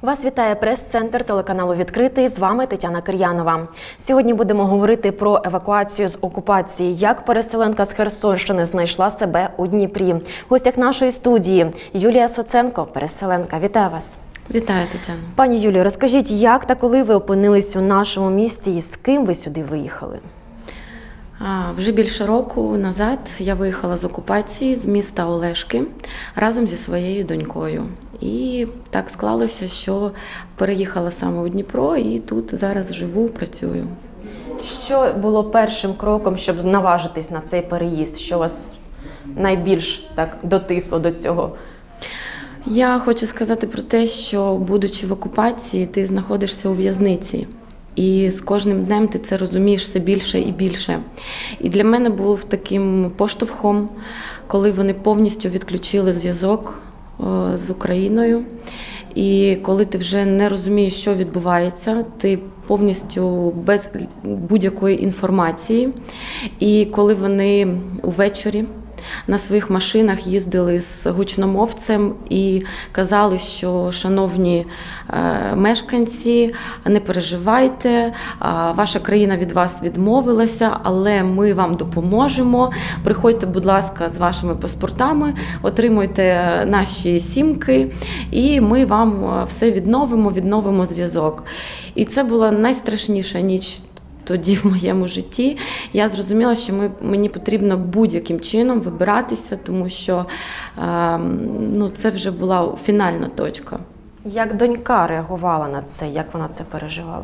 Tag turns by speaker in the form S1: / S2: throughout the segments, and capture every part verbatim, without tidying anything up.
S1: Вас вітає прес-центр телеканалу «Відкритий». З вами Тетяна Кир'янова. Сьогодні будемо говорити про евакуацію з окупації. Як переселенка з Херсонщини знайшла себе у Дніпрі. В гостях нашої студії Юлія Соценко, переселенка. Вітаю вас.
S2: Вітаю, Тетяна.
S1: Пані Юлію, розкажіть, як та коли ви опинились у нашому місті і з ким ви сюди виїхали?
S2: А, вже більше року назад я виїхала з окупації, з міста Олешки, разом зі своєю донькою. І так склалося, що переїхала саме у Дніпро і тут зараз живу, працюю.
S1: Що було першим кроком, щоб наважитись на цей переїзд? Що вас найбільш так дотисло до цього?
S2: Я хочу сказати про те, що, будучи в окупації, ти знаходишся у в'язниці. І з кожним днем ти це розумієш все більше і більше. І для мене був таким поштовхом, коли вони повністю відключили зв'язок з Україною. І коли ти вже не розумієш, що відбувається, ти повністю без будь-якої інформації. І коли вони увечері на своїх машинах їздили з гучномовцем і казали, що, шановні е, мешканці, не переживайте, е, ваша країна від вас відмовилася, але ми вам допоможемо. Приходьте, будь ласка, з вашими паспортами, отримуйте наші сімки, і ми вам все відновимо, відновимо зв'язок. І це була найстрашніша ніч тоді в моєму житті. Я зрозуміла, що ми, мені потрібно будь-яким чином вибиратися, тому що е, ну, це вже була фінальна точка.
S1: Як донька реагувала на це? Як вона це переживала?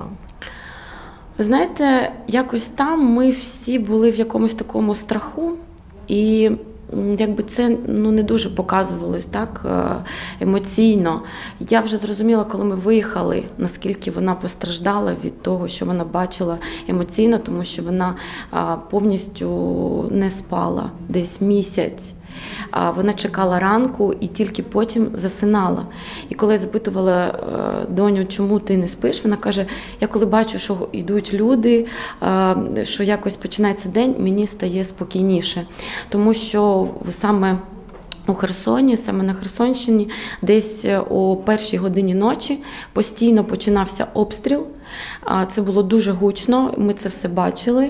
S2: Ви знаєте, якось там ми всі були в якомусь такому страху, і якби це ну, не дуже показувалось так, емоційно. Я вже зрозуміла, коли ми виїхали, наскільки вона постраждала від того, що вона бачила емоційно, тому що вона повністю не спала десь місяць. Вона чекала ранку і тільки потім засинала. І коли я запитувала доню, чому ти не спиш, вона каже, я коли бачу, що йдуть люди, що якось починається день, мені стає спокійніше. Тому що саме у Херсоні, саме на Херсонщині, десь о першій годині ночі постійно починався обстріл. Це було дуже гучно, ми це все бачили,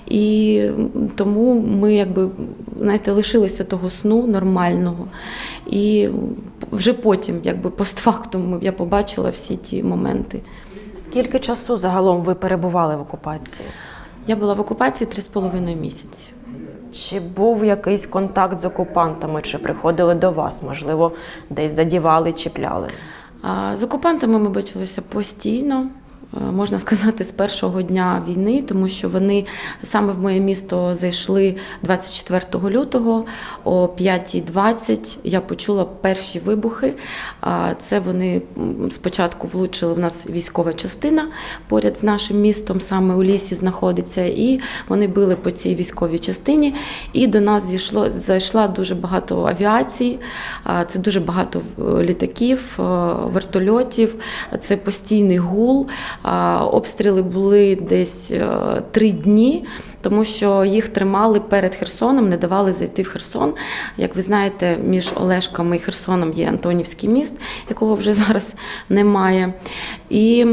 S2: і тому ми, якби, знаєте, лишилися того сну нормального. І вже потім, якби, постфактум, я побачила всі ті моменти.
S1: Скільки часу загалом ви перебували в окупації?
S2: Я була в окупації три з половиною місяці.
S1: Чи був якийсь контакт з окупантами, чи приходили до вас, можливо, десь задівали, чіпляли?
S2: З окупантами ми бачилися постійно, можна сказати, з першого дня війни, тому що вони саме в моє місто зайшли двадцять четвертого лютого о п'ятій двадцять. Я почула перші вибухи. Це вони спочатку влучили, в нас військова частина поряд з нашим містом, саме у лісі знаходиться, і вони били по цій військовій частині. І до нас зійшло, зайшла дуже багато авіації, це дуже багато літаків, вертольотів, це постійний гул. Обстріли були десь три дні, тому що їх тримали перед Херсоном, не давали зайти в Херсон. Як ви знаєте, між Олешками і Херсоном є Антонівський міст, якого вже зараз немає. І,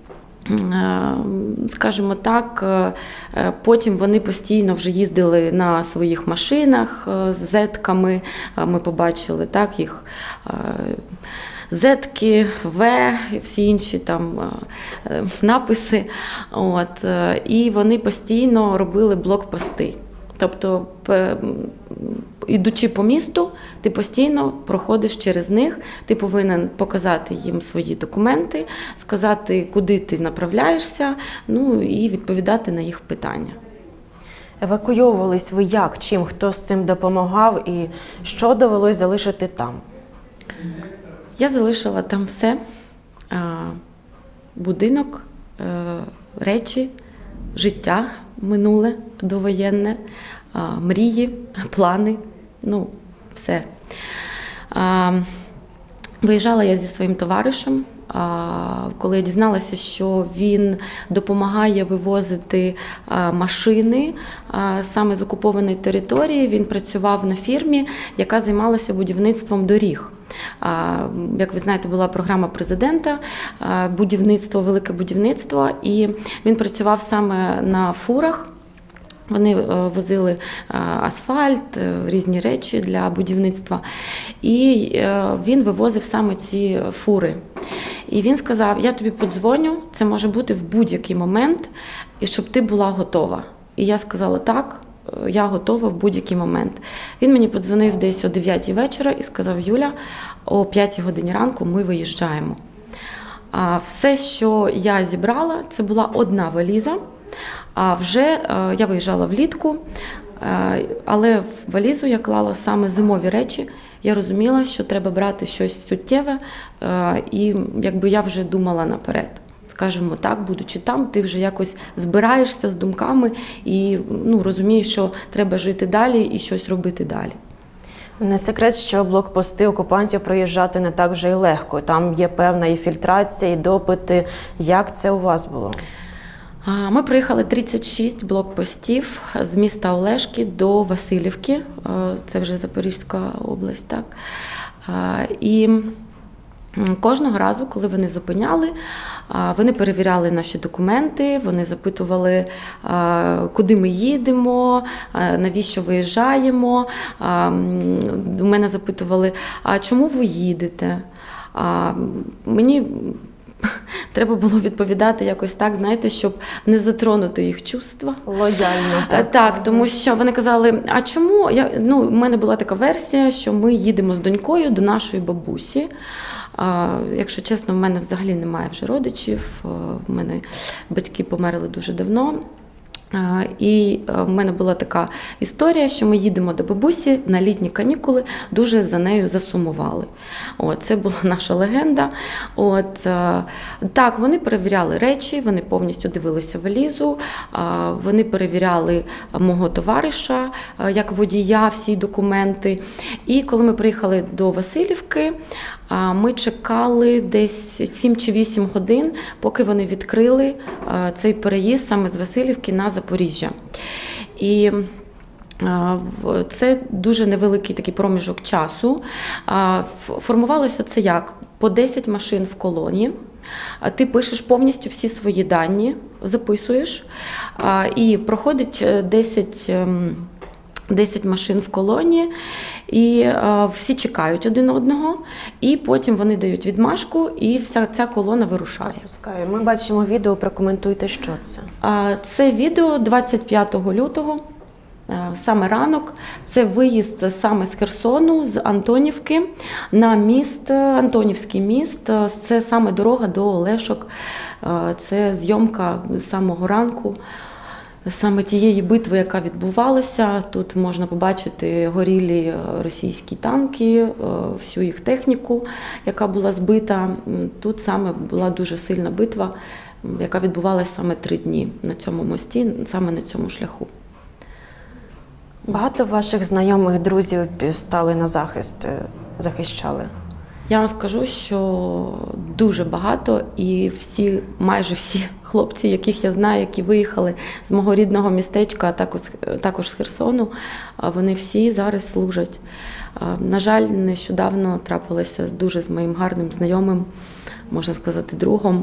S2: скажімо так, потім вони постійно вже їздили на своїх машинах з зетками. Ми побачили так їх зетки, В, всі інші там написи. От. І вони постійно робили блокпости. Тобто, ідучи по місту, ти постійно проходиш через них, ти повинен показати їм свої документи, сказати, куди ти направляєшся, ну і відповідати на їх питання.
S1: Евакуйовувались ви як? Чим? Хто з цим допомагав і що довелось залишити там?
S2: Я залишила там все. Будинок, речі, життя минуле, довоєнне, мрії, плани, ну, все. Виїжджала я зі своїм товаришем, коли я дізналася, що він допомагає вивозити машини саме з окупованої території. Він працював на фірмі, яка займалася будівництвом доріг. Як ви знаєте, була програма президента, будівництво, велике будівництво, і він працював саме на фурах. Вони возили асфальт, різні речі для будівництва. І він вивозив саме ці фури. І він сказав, я тобі подзвоню, це може бути в будь-який момент, і щоб ти була готова. І я сказала, так, я готова в будь-який момент. Він мені подзвонив десь о дев'ятій вечора і сказав, Юля, о п'ятій годині ранку ми виїжджаємо. А все, що я зібрала, це була одна валіза. А вже я виїжджала влітку, але в валізу я клала саме зимові речі. Я розуміла, що треба брати щось суттєве, і якби я вже думала наперед. Скажімо так, будучи там, ти вже якось збираєшся з думками і ну, розумієш, що треба жити далі і щось робити далі.
S1: Не секрет, що блокпости окупантів проїжджати не так вже й легко. Там є певна і фільтрація, і допити. Як це у вас було?
S2: Ми проїхали тридцять шість блокпостів з міста Олешки до Василівки, це вже Запорізька область, так. І кожного разу, коли вони зупиняли, вони перевіряли наші документи, вони запитували, куди ми їдемо, навіщо виїжджаємо. У мене запитували, а чому ви їдете? Мені треба було відповідати якось так, знаєте, щоб не затронути їх чувства.
S1: Лояльно. Так,
S2: так, тому що вони казали, а чому? Я, ну, у мене була така версія, що ми їдемо з донькою до нашої бабусі. А, якщо чесно, в мене взагалі немає вже родичів, в мене батьки померли дуже давно. І в мене була така історія, що ми їдемо до бабусі на літні канікули, дуже за нею засумували. От, це була наша легенда. От, так, вони перевіряли речі, вони повністю дивилися валізу, вони перевіряли мого товариша, як водія, всі документи. І коли ми приїхали до Василівки, ми чекали десь сім чи вісім годин, поки вони відкрили цей переїзд саме з Василівки на Запоріжжя. І це дуже невеликий такий проміжок часу. Формувалося це як? По десять машин в колоні. Ти пишеш повністю всі свої дані, записуєш, і проходить десять, десять машин в колоні, і е, всі чекають один одного, і потім вони дають відмашку, і вся ця колона вирушає.
S1: Ми бачимо відео, прокоментуйте, що це.
S2: Е, це відео двадцять п'ятого лютого, е, саме ранок. Це виїзд саме з Херсону, з Антонівки на міст, Антонівський міст. Це саме дорога до Олешок. Е, це зйомка з самого ранку. Саме тієї битви, яка відбувалася, тут можна побачити горілі російські танки, всю їх техніку, яка була збита. Тут саме була дуже сильна битва, яка відбувалася саме три дні на цьому мості, саме на цьому шляху.
S1: Багато ваших знайомих, друзів стали на захист, захищали?
S2: Я вам скажу, що дуже багато, і всі, майже всі хлопці, яких я знаю, які виїхали з мого рідного містечка, а також, також з Херсону, вони всі зараз служать. На жаль, нещодавно трапилося дуже з моїм гарним знайомим, можна сказати, другом.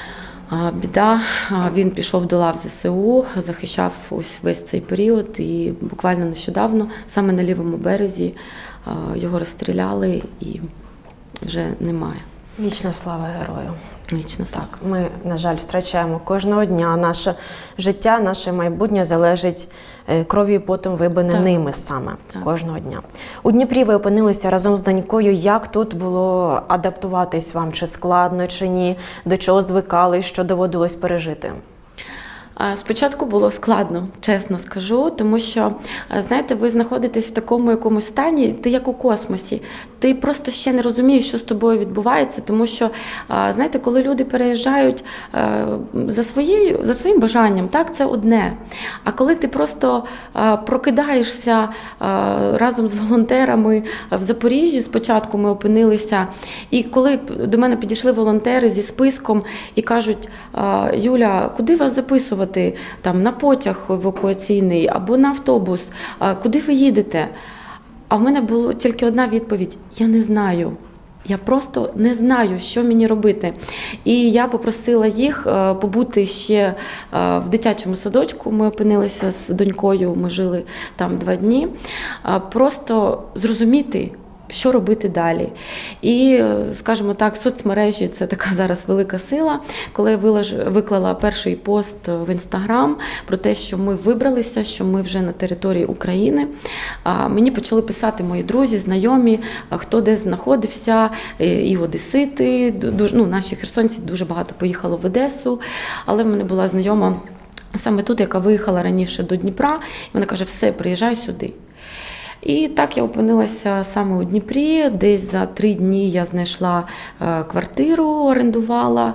S2: Біда, він пішов до лав зе се у, захищав ось весь цей період, і буквально нещодавно, саме на лівому березі, його розстріляли і вже немає.
S1: Вічна слава герою.
S2: Вічна слава.
S1: Так, ми, на жаль, втрачаємо кожного дня. Наше життя, наше майбутнє залежить кров'ю і потом вибине
S2: так.
S1: ними саме
S2: так.
S1: кожного дня. У Дніпрі ви опинилися разом з донькою. Як тут було адаптуватись вам? Чи складно, чи ні? До чого звикали, що доводилось пережити?
S2: Спочатку було складно, чесно скажу, тому що, знаєте, ви знаходитесь в такому якомусь стані, ти як у космосі, ти просто ще не розумієш, що з тобою відбувається, тому що, знаєте, коли люди переїжджають за, своєю, за своїм бажанням, так, це одне. А коли ти просто прокидаєшся разом з волонтерами в Запоріжжі, спочатку ми опинилися, і коли до мене підійшли волонтери зі списком і кажуть, Юля, куди вас записувати? Там, на потяг евакуаційний або на автобус, куди ви їдете? А в мене була тільки одна відповідь – я не знаю. Я просто не знаю, що мені робити. І я попросила їх побути ще в дитячому садочку. Ми опинилися з донькою, ми жили там два дні. Просто зрозуміти, що робити далі. І, скажімо так, соцмережі – це така зараз велика сила. Коли я виклала перший пост в Інстаграм про те, що ми вибралися, що ми вже на території України, мені почали писати мої друзі, знайомі, хто де знаходився, і одесити, ну, наші херсонці дуже багато поїхало в Одесу, але в мене була знайома саме тут, яка виїхала раніше до Дніпра, і вона каже, все, приїжджай сюди. І так я опинилася саме у Дніпрі, десь за три дні я знайшла квартиру, орендувала,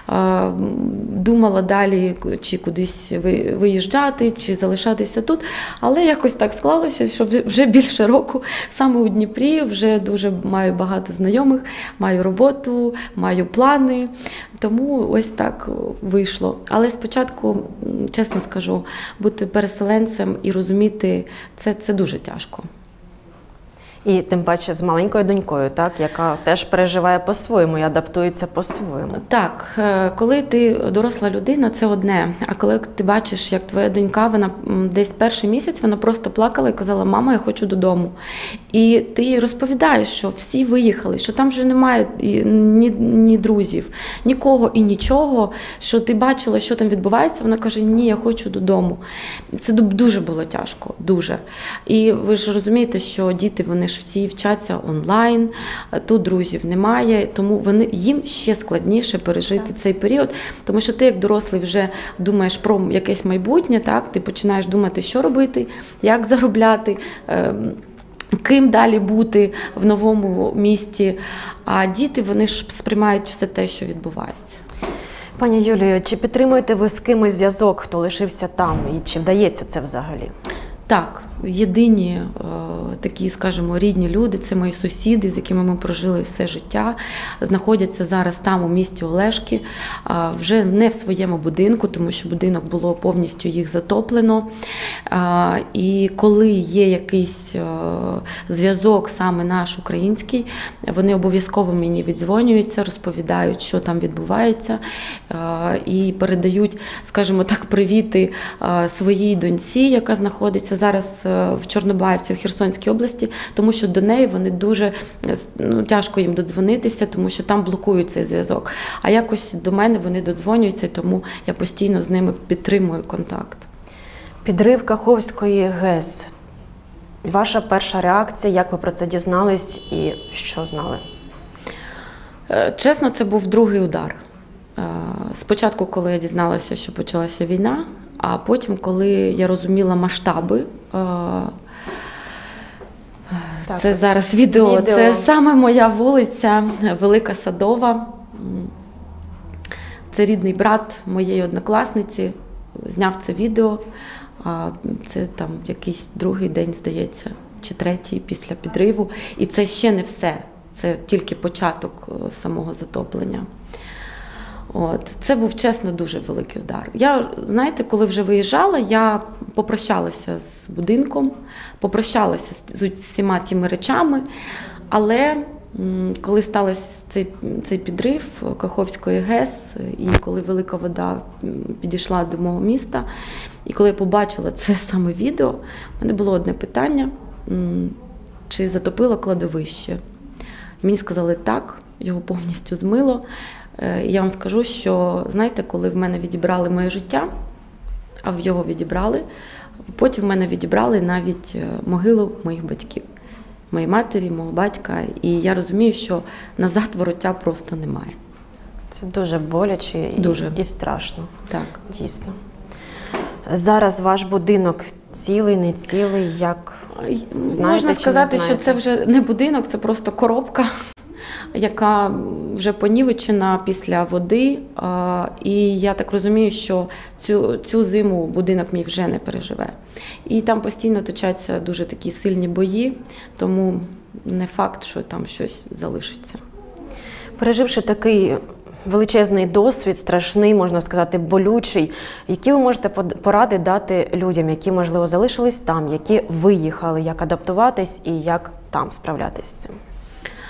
S2: думала далі, чи кудись виїжджати, чи залишатися тут, але якось так склалося, що вже більше року саме у Дніпрі, вже дуже маю багато знайомих, маю роботу, маю плани, тому ось так вийшло. Але спочатку, чесно скажу, бути переселенцем і розуміти, це, це дуже тяжко.
S1: І тим паче з маленькою донькою, так, яка теж переживає по-своєму і адаптується по-своєму.
S2: Так, коли ти доросла людина, це одне. А коли ти бачиш, як твоя донька, вона десь перший місяць, вона просто плакала і казала, мама, я хочу додому. І ти їй розповідаєш, що всі виїхали, що там вже немає ні, ні друзів, нікого і нічого, що ти бачила, що там відбувається, вона каже, ні, я хочу додому. Це дуже було тяжко, дуже. І ви ж розумієте, що діти, вони ж всі вчаться онлайн, тут друзів немає, тому вони, їм ще складніше пережити цей період, тому що ти як дорослий вже думаєш про якесь майбутнє, так? Ти починаєш думати, що робити, як заробляти, ким далі бути в новому місті, а діти, вони ж сприймають все те, що відбувається.
S1: Пані Юлію, чи підтримуєте ви з кимось зв'язок, хто лишився там, і чи вдається це взагалі?
S2: Так, єдині е, такі, скажімо, рідні люди, це мої сусіди, з якими ми прожили все життя, знаходяться зараз там, у місті Олешки, е, вже не в своєму будинку, тому що будинок було повністю їх затоплено. Е, і коли є якийсь е, зв'язок, саме наш український, вони обов'язково мені віддзвонюються, розповідають, що там відбувається, е, і передають, скажімо так, привіти е, своїй доньці, яка знаходиться зараз в Чорнобаївці, в Херсонській області, тому що до неї вони дуже, ну, тяжко їм додзвонитися, тому що там блокують цей зв'язок. А якось до мене вони додзвонюються, тому я постійно з ними підтримую контакт.
S1: Підрив Каховської ГЕС. Ваша перша реакція, як ви про це дізнались і що знали?
S2: Чесно, це був другий удар. Спочатку, коли я дізналася, що почалася війна, а потім, коли я розуміла масштаби, так, це зараз відео, відео, це саме моя вулиця, Велика Садова. Це рідний брат моєї однокласниці, зняв це відео, це там якийсь другий день, здається, чи третій після підриву. І це ще не все, це тільки початок самого затоплення. От. Це був, чесно, дуже великий удар. Я, знаєте, коли вже виїжджала, я попрощалася з будинком, попрощалася з усіма тими речами, але коли стався цей, цей підрив Каховської ГЕС, і коли велика вода підійшла до мого міста, і коли я побачила це саме відео, в мене було одне питання, чи затопило кладовище. І мені сказали так, його повністю змило. Я вам скажу, що, знаєте, коли в мене відібрали моє життя, а в його відібрали, потім в мене відібрали навіть могилу моїх батьків, моєї матері, мого батька, і я розумію, що назад вороття просто немає.
S1: Це дуже боляче і, дуже. і страшно.
S2: Так.
S1: Дійсно. Зараз ваш будинок цілий, не цілий, як знаєте,
S2: можна сказати,
S1: не
S2: що це вже не будинок, це просто коробка, яка вже понівечена після води, і я так розумію, що цю, цю зиму будинок мій вже не переживе. І там постійно точаться дуже такі сильні бої, тому не факт, що там щось залишиться.
S1: Переживши такий величезний досвід, страшний, можна сказати, болючий, які ви можете поради дати людям, які, можливо, залишились там, які виїхали, як адаптуватись і як там справлятись з цим?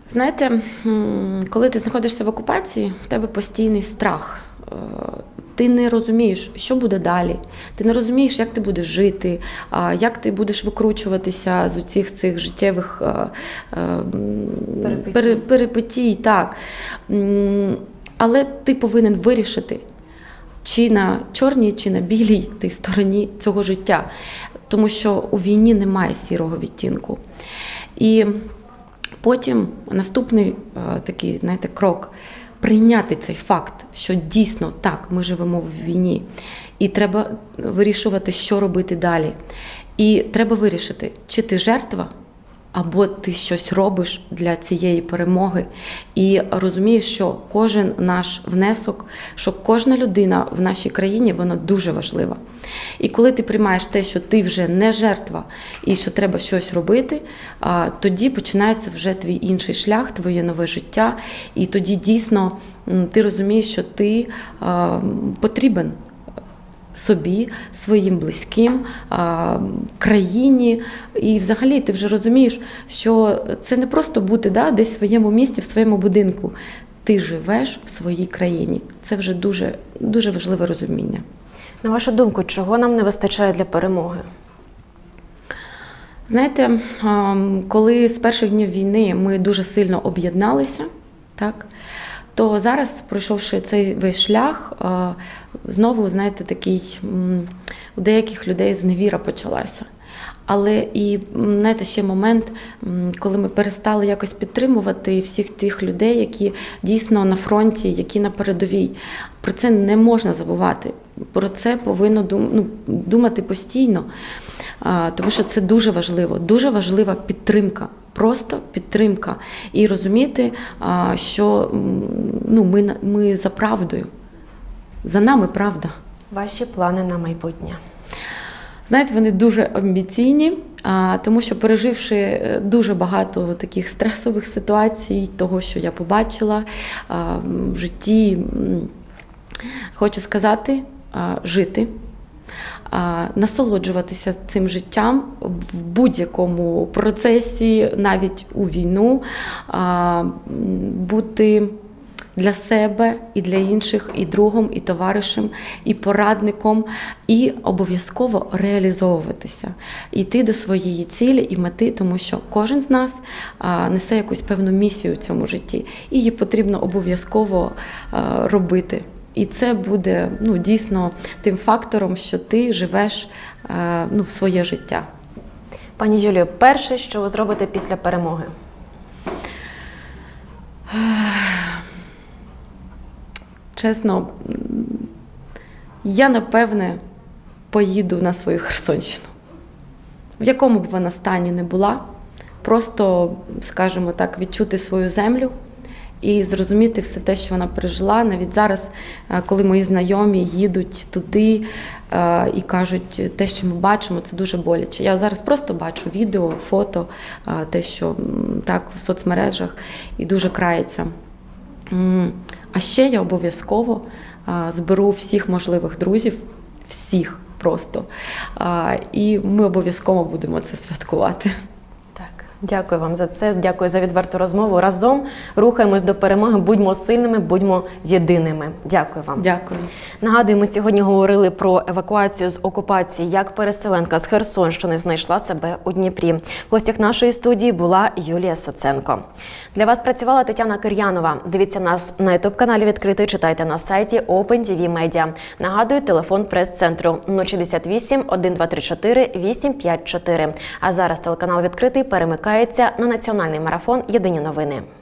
S2: Знаєте, коли ти знаходишся в окупації, в тебе постійний страх. Ти не розумієш, що буде далі. Ти не розумієш, як ти будеш жити, як ти будеш викручуватися з усіх цих життєвих перипетій. перипетій. Так. Але ти повинен вирішити, чи на чорній, чи на білій ти стороні цього життя. Тому що у війні немає сірого відтінку. І потім наступний такий, знаєте, крок – прийняти цей факт, що дійсно так, ми живемо в війні, і треба вирішувати, що робити далі. І треба вирішити, чи ти жертва, або ти щось робиш для цієї перемоги. І розумієш, що кожен наш внесок, що кожна людина в нашій країні, вона дуже важлива. І коли ти приймаєш те, що ти вже не жертва і що треба щось робити, тоді починається вже твій інший шлях, твоє нове життя. І тоді дійсно ти розумієш, що ти потрібен собі, своїм близьким, країні. І взагалі ти вже розумієш, що це не просто бути да, десь в своєму місті, в своєму будинку. Ти живеш в своїй країні. Це вже дуже, дуже важливе розуміння.
S1: На вашу думку, чого нам не вистачає для перемоги?
S2: Знаєте, коли з перших днів війни ми дуже сильно об'єдналися, так, то зараз, пройшовши цей весь шлях, знову, знаєте, такий, у деяких людей зневіра почалася. Але і, знаєте, ще момент, коли ми перестали якось підтримувати всіх тих людей, які дійсно на фронті, які на передовій. Про це не можна забувати. Про це повинно думати постійно, тому що це дуже важливо. Дуже важлива підтримка. Просто підтримка. І розуміти, що ну, ми, ми за правдою. За нами правда.
S1: Ваші плани на майбутнє?
S2: Знаєте, вони дуже амбіційні, тому що переживши дуже багато таких стресових ситуацій, того, що я побачила в житті, хочу сказати, жити, насолоджуватися цим життям в будь-якому процесі, навіть у війну, бути для себе і для інших, і другом, і товаришем, і порадником, і обов'язково реалізовуватися. Йти до своєї цілі і мети, тому що кожен з нас несе якусь певну місію в цьому житті, і її потрібно обов'язково робити. І це буде ну, дійсно тим фактором, що ти живеш ну, своє життя.
S1: Пані Юлію, перше, що ви зробите після перемоги?
S2: Чесно, я, напевне, поїду на свою Херсонщину. В якому б вона стані не була, просто, скажімо так, відчути свою землю і зрозуміти все те, що вона пережила. Навіть зараз, коли мої знайомі їдуть туди і кажуть, те, що ми бачимо, це дуже боляче. Я зараз просто бачу відео, фото, те, що так в соцмережах, і дуже крається. А ще я обов'язково зберу всіх можливих друзів, всіх просто, і ми обов'язково будемо це святкувати.
S1: Так, дякую вам за це, дякую за відверту розмову. Разом рухаємось до перемоги, будьмо сильними, будьмо єдиними. Дякую вам.
S2: Дякую.
S1: Нагадую, ми сьогодні говорили про евакуацію з окупації, як переселенка з Херсонщини знайшла себе у Дніпрі. В гостях нашої студії була Юлія Соценко. Для вас працювала Тетяна Кир'янова. Дивіться нас на ютуб-каналі «Відкритий», читайте на сайті Open ті ві Media. Нагадую, телефон прес-центру нуль шістдесят вісім, один два три чотири, вісім п'ять чотири. А зараз телеканал «Відкритий» перемикається на національний марафон «Єдині новини».